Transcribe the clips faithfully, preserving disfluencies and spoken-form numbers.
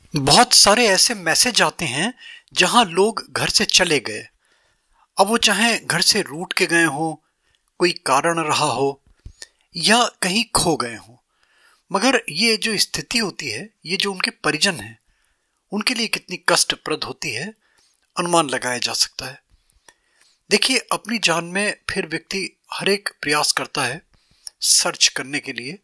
बहुत सारे ऐसे मैसेज आते हैं जहां लोग घर से चले गए। अब वो चाहे घर से रूठ के गए हो, कोई कारण रहा हो या कहीं खो गए हो, मगर ये जो स्थिति होती है, ये जो उनके परिजन हैं उनके लिए कितनी कष्टप्रद होती है, अनुमान लगाया जा सकता है। देखिए, अपनी जान में फिर व्यक्ति हर एक प्रयास करता है सर्च करने के लिए।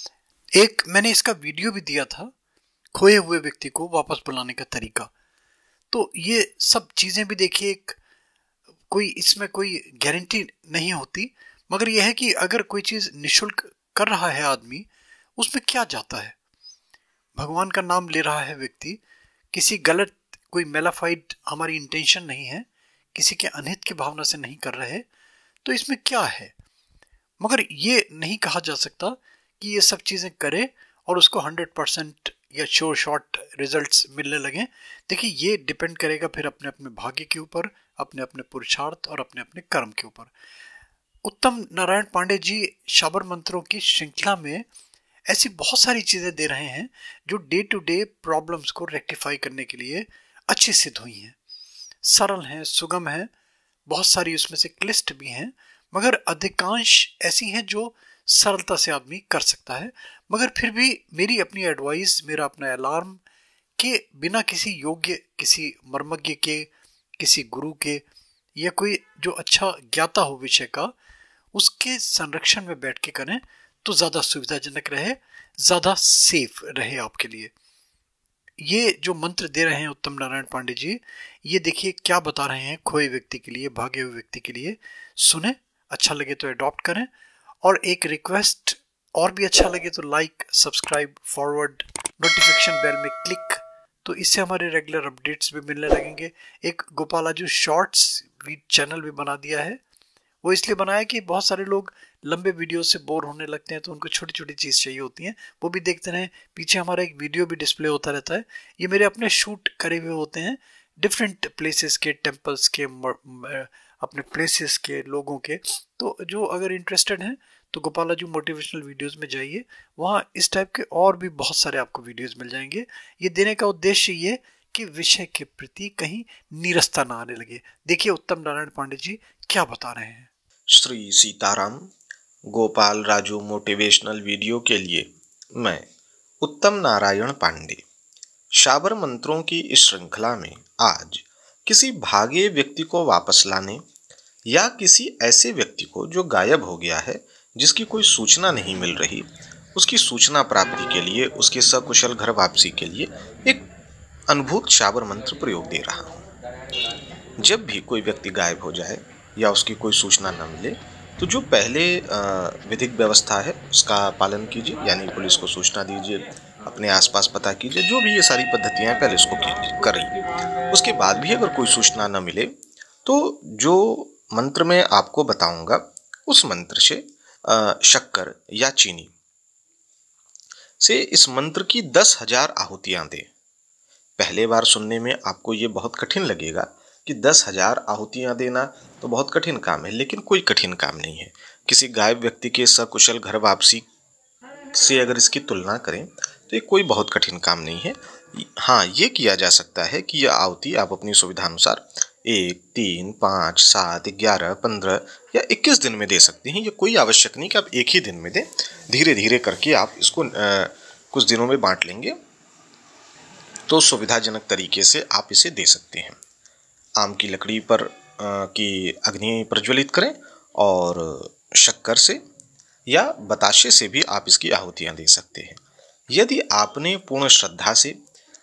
एक मैंने इसका वीडियो भी दिया था, खोए हुए व्यक्ति को वापस बुलाने का तरीका। तो ये सब चीजें भी देखिए, एक कोई इसमें कोई गारंटी नहीं होती, मगर यह है कि अगर कोई चीज निशुल्क कर रहा है आदमी, उसमें क्या जाता है। भगवान का नाम ले रहा है व्यक्ति, किसी गलत कोई मेलाफाइड हमारी इंटेंशन नहीं है, किसी के अनहित की भावना से नहीं कर रहे, तो इसमें क्या है। मगर ये नहीं कहा जा सकता कि ये सब चीजें करे और उसको हंड्रेड परसेंट या श्योर शॉर्ट रिजल्ट्स मिलने लगे। देखिए, ये डिपेंड करेगा फिर अपने अपने भाग्य के ऊपर, अपने अपने पुरुषार्थ और अपने अपने कर्म के ऊपर। उत्तम नारायण पांडे जी शाबर मंत्रों की श्रृंखला में ऐसी बहुत सारी चीजें दे रहे हैं जो डे टू डे प्रॉब्लम्स को रेक्टिफाई करने के लिए अच्छी सिद्ध हुई हैं, सरल हैं, सुगम हैं। बहुत सारी उसमें से क्लिष्ट भी हैं, मगर अधिकांश ऐसी हैं जो सरलता से आदमी कर सकता है। मगर फिर भी मेरी अपनी एडवाइस, मेरा अपना अलार्म कि बिना किसी योग्य, किसी मर्मज्ञ के, किसी गुरु के या कोई जो अच्छा ज्ञाता हो विषय का, उसके संरक्षण में बैठ के करें तो ज्यादा सुविधाजनक रहे, ज्यादा सेफ रहे आपके लिए। ये जो मंत्र दे रहे हैं उत्तम नारायण पांडे जी, ये देखिए क्या बता रहे हैं खोए व्यक्ति के लिए, भागे हुए व्यक्ति के लिए। सुने, अच्छा लगे तो अडॉप्ट करें, और एक रिक्वेस्ट, और भी अच्छा लगे तो like, subscribe, forward, notification bell में क्लिक, तो इससे हमारे रेगुलर अपडेट्स भी मिलने लगेंगे। एक गोपालाजू शॉर्ट्स भी चैनल भी बना दिया है। वो इसलिए बनाया कि बहुत सारे लोग लंबे वीडियो से बोर होने लगते हैं, तो उनको छोटी छोटी चीज़ चाहिए होती हैं, वो भी देखते रहें। पीछे हमारा एक वीडियो भी डिस्प्ले होता रहता है। ये मेरे अपने शूट करे हुए होते हैं, डिफरेंट प्लेसेस के, टेम्पल्स के, अपने प्लेसेस के, लोगों के। तो जो अगर इंटरेस्टेड हैं तो गोपालाजू मोटिवेशनल वीडियोस में जाइए, वहाँ इस टाइप के और भी बहुत सारे आपको वीडियोस मिल जाएंगे। ये देने का उद्देश्य ये कि विषय के प्रति कहीं नीरसता ना आने लगे। देखिए उत्तम नारायण पांडे जी क्या बता रहे हैं। श्री सीताराम। गोपाल राजू मोटिवेशनल वीडियो के लिए मैं उत्तम नारायण पांडे शाबर मंत्रों की इस श्रृंखला में आज किसी भागे व्यक्ति को वापस लाने या किसी ऐसे व्यक्ति को जो गायब हो गया है, जिसकी कोई सूचना नहीं मिल रही, उसकी सूचना प्राप्ति के लिए, उसके सकुशल घर वापसी के लिए एक अनुभूत शाबर मंत्र प्रयोग दे रहा हूँ। जब भी कोई व्यक्ति गायब हो जाए या उसकी कोई सूचना न मिले, तो जो पहले विधिक व्यवस्था है उसका पालन कीजिए, यानी पुलिस को सूचना दीजिए, अपने आसपास पता कीजिए, जो भी ये सारी पद्धतियां पहले इसको करिए। उसके बाद भी अगर कोई सूचना न मिले तो जो मंत्र में आपको बताऊंगा उस मंत्र से शक्कर या चीनी से इस मंत्र की दस हजार आहुतियां दें। पहले बार सुनने में आपको ये बहुत कठिन लगेगा कि दस हजार आहुतियां देना तो बहुत कठिन काम है, लेकिन कोई कठिन काम नहीं है। किसी गायब व्यक्ति के सकुशल घर वापसी से अगर इसकी तुलना करें तो ये कोई बहुत कठिन काम नहीं है। हाँ, ये किया जा सकता है कि यह आहुति आप अपनी सुविधा अनुसार एक, तीन, पाँच, सात, ग्यारह, पंद्रह या इक्कीस दिन में दे सकते हैं। ये कोई आवश्यक नहीं कि आप एक ही दिन में दें, धीरे धीरे करके आप इसको आ, कुछ दिनों में बांट लेंगे तो सुविधाजनक तरीके से आप इसे दे सकते हैं। आम की लकड़ी पर आ, की अग्नि प्रज्वलित करें और शक्कर से या बताशे से भी आप इसकी आहुतियां दे सकते हैं। यदि आपने पूर्ण श्रद्धा से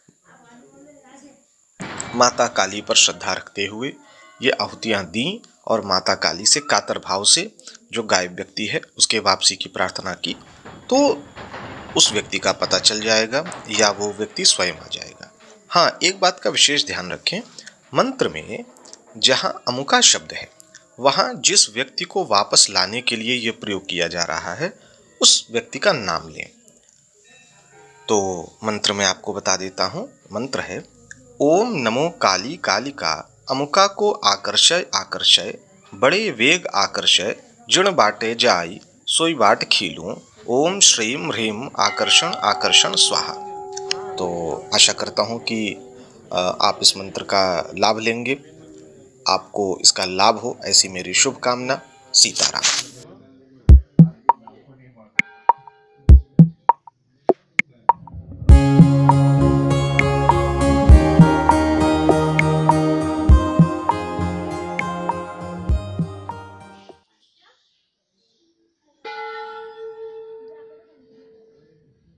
माता काली पर श्रद्धा रखते हुए ये आहुतियां दी और माता काली से कातर भाव से जो गायब व्यक्ति है उसके वापसी की प्रार्थना की, तो उस व्यक्ति का पता चल जाएगा या वो व्यक्ति स्वयं आ जाएगा। हाँ, एक बात का विशेष ध्यान रखें, मंत्र में जहाँ अमुका शब्द है वहाँ जिस व्यक्ति को वापस लाने के लिए यह प्रयोग किया जा रहा है उस व्यक्ति का नाम लें। तो मंत्र में आपको बता देता हूँ। मंत्र है ओम नमो काली कालिका अमुका को आकर्षय आकर्षय बड़े वेग आकर्षय जिण बाटे जाई सोई बाट खीलूं ओम श्रीम ह्रीम आकर्षण आकर्षण स्वाहा। तो आशा करता हूँ कि आप इस मंत्र का लाभ लेंगे, आपको इसका लाभ हो, ऐसी मेरी शुभकामना। सीताराम।